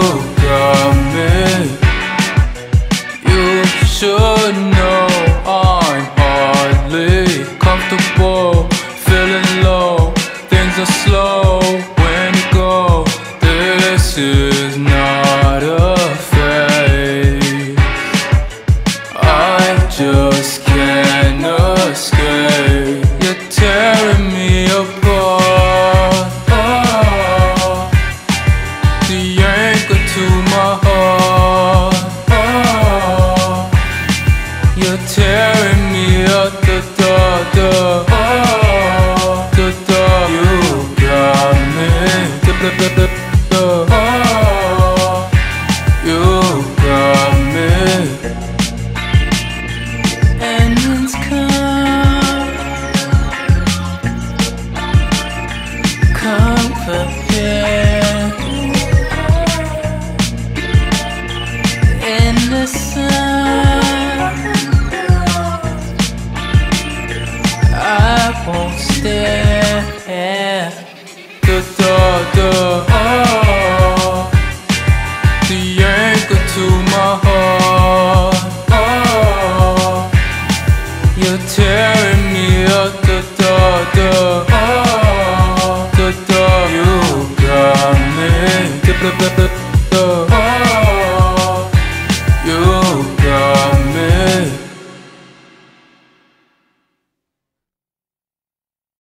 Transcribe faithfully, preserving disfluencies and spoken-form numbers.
got me. You should know I'm hardly comfortable, feeling low, things are slow when you go. This is not a phase, I just can't escape. You're tearing me apart, oh, the anchor to my heart, oh, you're tearing me up the door, the oh, the door. You got me, the, the, the, the, the, oh, you got me. Endings come, come prepared. In the sun, I won't stare. The, the, the, oh, the anchor to my heart, oh, you're tearing me up the door, the, oh, the door. You got me, the, the, the, the.